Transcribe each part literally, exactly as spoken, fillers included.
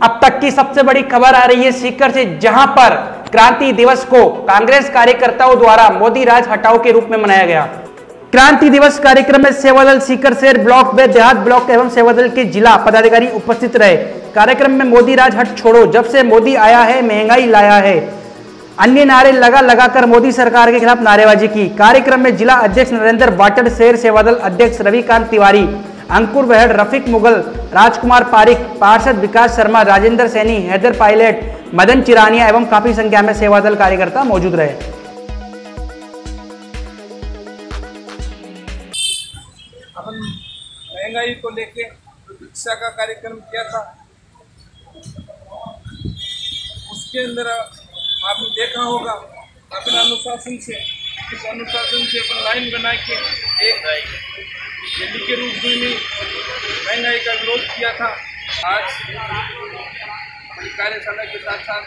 अब तक की सबसे बड़ी खबर आ रही है सीकर से, जहां पर क्रांति दिवस को कांग्रेस कार्यकर्ताओं द्वारा मोदी राज हटाओ के रूप में मनाया गया। क्रांति दिवस कार्यक्रम में सेवादल सीकर शहर ब्लॉक व देहात ब्लॉक एवं सेवादल के जिला पदाधिकारी उपस्थित रहे। कार्यक्रम में मोदी राज हट छोड़ो, जब से मोदी आया है महंगाई लाया है, अन्य नारे लगा लगाकर मोदी सरकार के खिलाफ नारेबाजी की। कार्यक्रम में जिला अध्यक्ष नरेंद्र बाटड़, शहर सेवादल अध्यक्ष रविकांत तिवारी, अंकुर बहड़, रफीक मुगल, राजकुमार पारिक, पार्षद विकास शर्मा, राजेंद्र सैनी, हैदर पायलट, मदन चिरानिया एवं काफी संख्या में सेवादल कार्यकर्ता मौजूद रहे। अपन महंगाई को लेके शिक्षा का कार्यक्रम किया था, उसके अंदर आपने देखा होगा अपने अनुशासन से इस अनुशासन से अपन लाइन बना के एक रैली के रूप में महंगाई का विरोध किया था। आज हमारी कार्यशाला के साथ साथ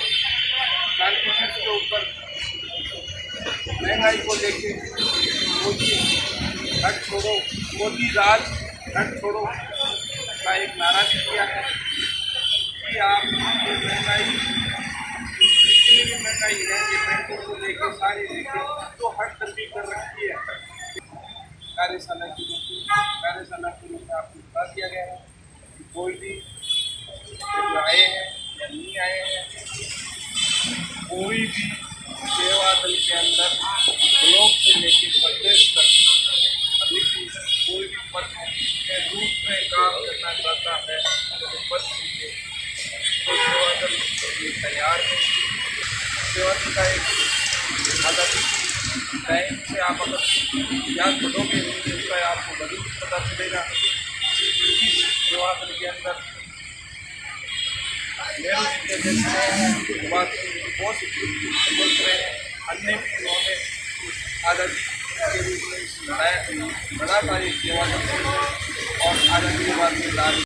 के ऊपर महंगाई को लेके मोदी हट छोड़ो, मोदी राज हट छोड़ो का एक नारा भी किया है कि आप महंगाई जितनी भी महंगाई है ये बैंकों को लेकर सारी लेके तो हट तंबी कर रखी है। कार्यशाला के रूप में कार्यशाला के रूप में आपको बता दिया गया है कि कोई भी जो आए हैं या नहीं आए हैं, कोई भी सेवा दल के अंदर ब्लॉक से लेकर प्रदेश तक अभी भी कोई भी पद के रूप में काम करना चाहता है तो पद चाहिए तो सेवा दल के लिए तैयार है। सेवा दल का एक आज़ादी टाइम से आप अगर याद करोगे तो उसका आपको जरूर पता चलेगा। सेवा दल के अंदर नेहरू जी के देश में बात बहुत बोल रहे हैं, अन्य भी उन्होंने आज़ादी के रूप में लड़ाया लड़ा था ये सेवा दल और आज़ादी के बाद में लाल